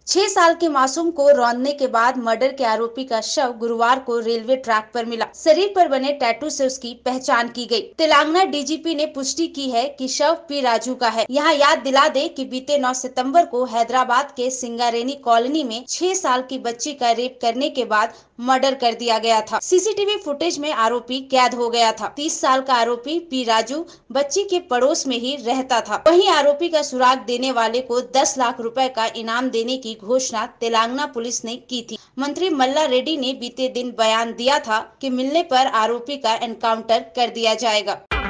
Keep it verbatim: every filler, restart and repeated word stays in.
छह साल के मासूम को रौंदने के बाद मर्डर के आरोपी का शव गुरुवार को रेलवे ट्रैक पर मिला। शरीर पर बने टैटू से उसकी पहचान की गई। तेलंगाना डीजीपी ने पुष्टि की है कि शव पी राजू का है। यहाँ याद दिला दे कि बीते नौ सितंबर को हैदराबाद के सिंगारेनी कॉलोनी में छह साल की बच्ची का रेप करने के बाद मर्डर कर दिया गया था। सीसीटीवी फुटेज में आरोपी कैद हो गया था। तीस साल का आरोपी पी राजू बच्ची के पड़ोस में ही रहता था। वहीं आरोपी का सुराग देने वाले को दस लाख रुपए का इनाम देने की घोषणा तेलंगाना पुलिस ने की थी। मंत्री मल्ला रेड्डी ने बीते दिन बयान दिया था कि मिलने पर आरोपी का एनकाउंटर कर दिया जाएगा।